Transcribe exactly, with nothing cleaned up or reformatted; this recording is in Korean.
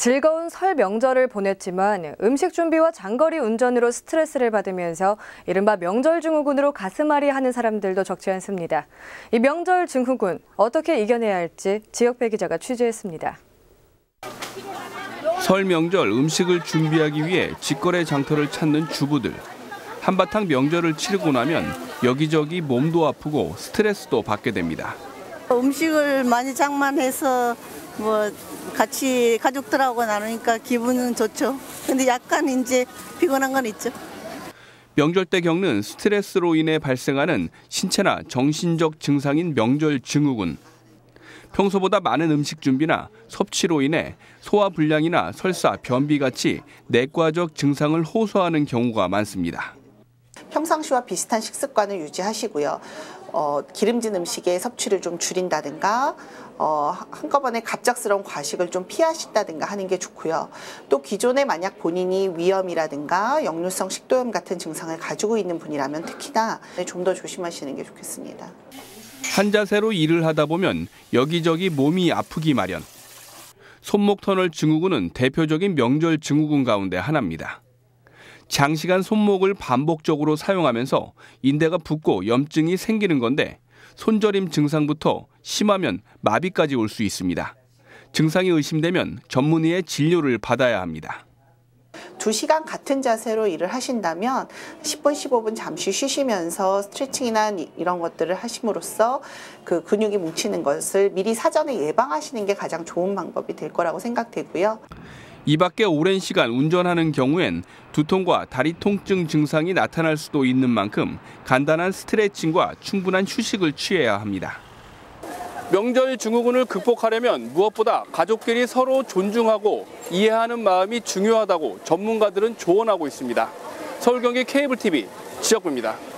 즐거운 설 명절을 보냈지만 음식 준비와 장거리 운전으로 스트레스를 받으면서 이른바 명절 증후군으로 가슴앓이 하는 사람들도 적지 않습니다. 이 명절 증후군 어떻게 이겨내야 할지 지역배 기자가 취재했습니다. 설 명절 음식을 준비하기 위해 직거래 장터를 찾는 주부들. 한바탕 명절을 치르고 나면 여기저기 몸도 아프고 스트레스도 받게 됩니다. 음식을 많이 장만해서 뭐 같이 가족들하고 나누니까 기분은 좋죠. 근데 약간 이제 피곤한 건 있죠. 명절 때 겪는 스트레스로 인해 발생하는 신체나 정신적 증상인 명절 증후군. 평소보다 많은 음식 준비나 섭취로 인해 소화불량이나 설사, 변비 같이 내과적 증상을 호소하는 경우가 많습니다. 평상시와 비슷한 식습관을 유지하시고요. 어, 기름진 음식의 섭취를 좀 줄인다든가 어, 한꺼번에 갑작스러운 과식을 좀 피하신다든가 하는 게 좋고요. 또 기존에 만약 본인이 위염이라든가 역류성 식도염 같은 증상을 가지고 있는 분이라면 특히나 좀 더 조심하시는 게 좋겠습니다. 한 자세로 일을 하다 보면 여기저기 몸이 아프기 마련. 손목 터널 증후군은 대표적인 명절 증후군 가운데 하나입니다. 장시간 손목을 반복적으로 사용하면서 인대가 붓고 염증이 생기는 건데 손저림 증상부터 심하면 마비까지 올 수 있습니다. 증상이 의심되면 전문의의 진료를 받아야 합니다. 두 시간 같은 자세로 일을 하신다면 십 분, 십오 분 잠시 쉬시면서 스트레칭이나 이런 것들을 하심으로써 그 근육이 뭉치는 것을 미리 사전에 예방하시는 게 가장 좋은 방법이 될 거라고 생각되고요. 이 밖에 오랜 시간 운전하는 경우엔 두통과 다리 통증 증상이 나타날 수도 있는 만큼 간단한 스트레칭과 충분한 휴식을 취해야 합니다. 명절 증후군을 극복하려면 무엇보다 가족끼리 서로 존중하고 이해하는 마음이 중요하다고 전문가들은 조언하고 있습니다. 서울 경기 케이블 티비 지역구입니다.